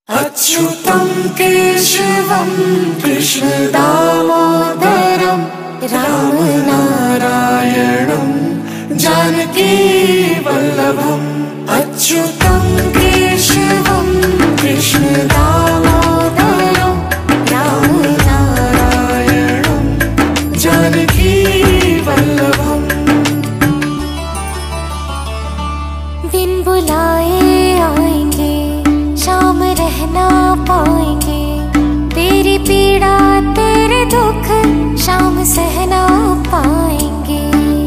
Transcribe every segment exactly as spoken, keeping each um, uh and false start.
अच्युतं केशवं कृष्ण दामोदरं रामनारायणं जानकी वल्लभम्। अच्युतं केशवं कृष्ण दामोदरं रामनारायणं जानकी वल्लभम्। दिन बुलाए आएंगे, शाम रहना पाएंगे, तेरी पीड़ा तेरे दुख शाम सहना पाएंगे।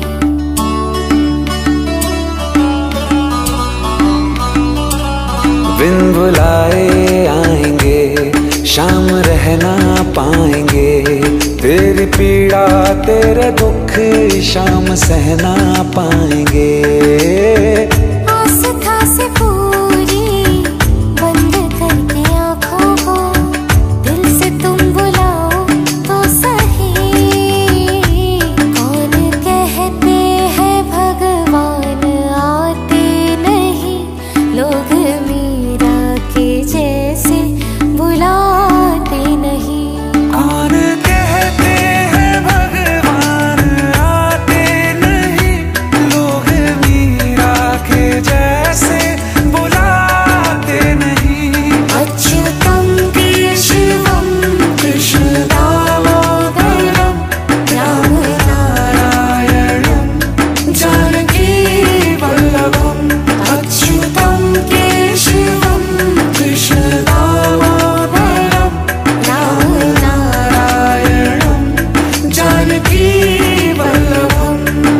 दिन बुलाए आएंगे, शाम रहना पाएंगे, तेरी पीड़ा तेरे दुख शाम सहना पाएंगे। आस्था से पूरी बंद करके आँखों को दिल से तुम बुलाओ तो सही। कौन कहते हैं भगवान आते नहीं, लोग मीरा के जैसे बुलाते नहीं। कौन कहते हैं भगवान आते नहीं, लोग मीरा के जैसे बुलाते नहीं। अच्युतं केशवं कृष्ण दामोदरं रामनारायणं जानकी वल्लभम्। अच्युतं केशवं कृष्ण दामोदरं रामनारायणं जानकी वल्लभम्।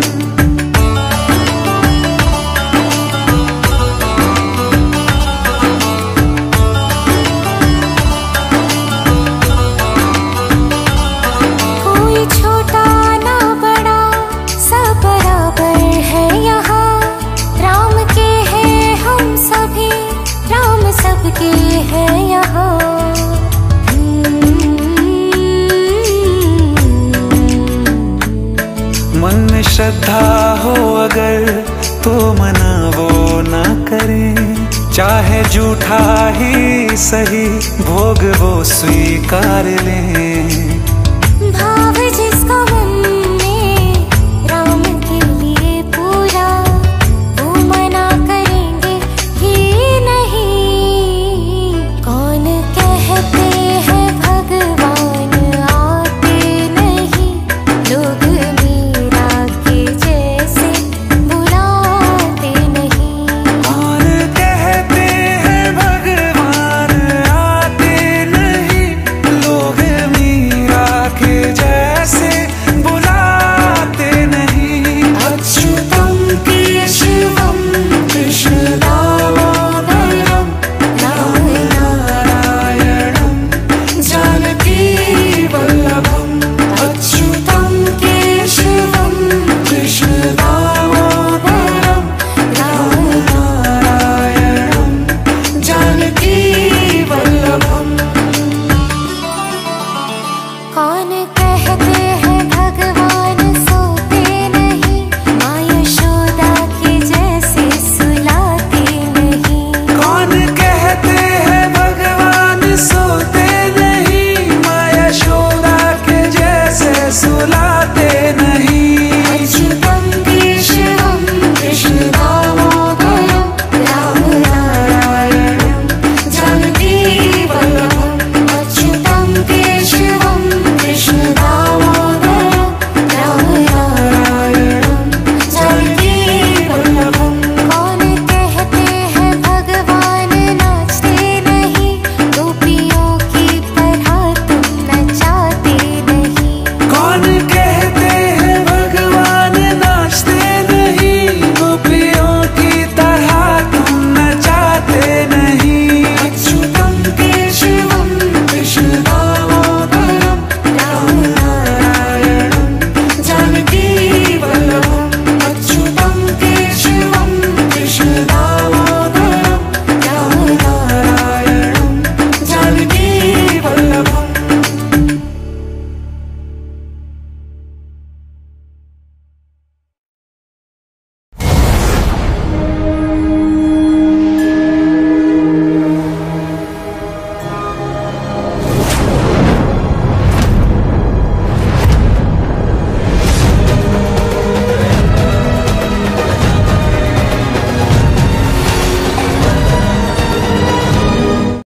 कोई छोटा ना बड़ा सब बराबर है यहाँ, राम के हैं हम सभी, राम सबके हैं यहाँ। मन में श्रद्धा हो अगर तो मना वो ना करें, चाहे झूठा ही सही भोग वो स्वीकार लें। भाव जिसका मन में राम के लिए पूरा, वो मना करेंगे ही नहीं। कौन कहते हैं भगवान आते नहीं, लोग मीरा के जैसे बुलाते नहीं। कौन कहते हैं भगवान आते नहीं, लोग मीरा के जैसे बुलाते नहीं। अच्युतं केशवं कृष्ण दामोदरं रामनारायणं जानकी वल्लभम्। अच्युतं केशवं कृष्ण दामोदरं रामनारायणं जानकी